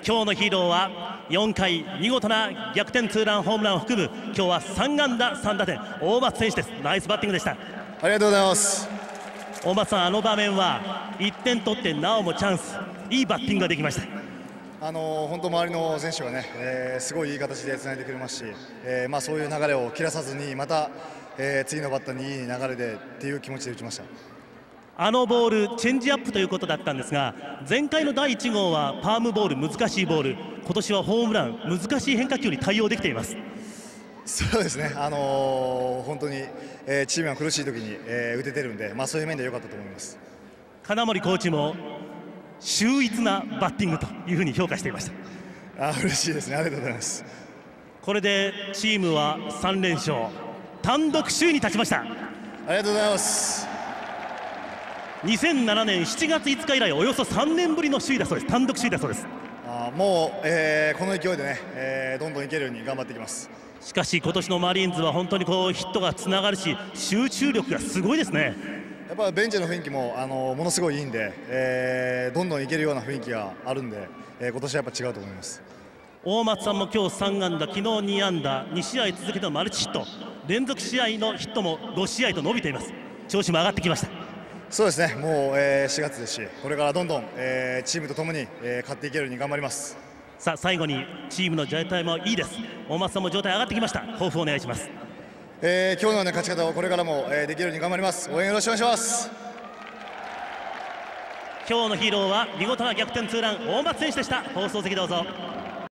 今日のヒーローは4回見事な逆転ツーランホームランを含む今日は3安打3打点、大松選手です。ナイスバッティングでした。 ありがとうございます。 大松さん、あの場面は1点取ってなおもチャンス、いいバッティングができました。 本当周りの選手がね、すごいいい形でつないでくれますし、そういう流れを切らさずにまた、次のバッターにいい流れでっていう気持ちで打ちました。 あのボールチェンジアップということだったんですが、前回の第1号はパームボール、難しいボール、今年はホームラン、難しい変化球に対応できています。 そうですね、本当に、チームが苦しい時に、打ててるんで、そういう面で良かったと思います。 金森コーチも秀逸なバッティングというふうに評価していました。 嬉しいですね、ありがとうございます。 これでチームは3連勝、単独首位に立ちました。 ありがとうございます。 2007年7月5日以来およそ3年ぶりの首位だそうです。単独首位だそうです。 もう、この勢いでね、どんどんいけるように頑張っていきます。 しかし今年のマリーンズは本当にこうヒットがつながるし、集中力がすごいですね。 やっぱベンチの雰囲気もものすごいいいんで、どんどんいけるような雰囲気があるんで、今年はやっぱ違うと思います。 大松さんも今日3安打、昨日2安打、2試合続けてのマルチヒット、連続試合のヒットも5試合と伸びています。調子も上がってきました。 そうですね、もう、4月ですし、これからどんどん、チームとともに、勝っていけるように頑張ります。 さあ最後にチームの状態もいいです。大松さんも状態上がってきました。抱負をお願いします。 今日のような勝ち方をこれからも、できるように頑張ります。応援よろしくお願いします。 今日のヒーローは見事な逆転ツーラン大松選手でした。放送席どうぞ。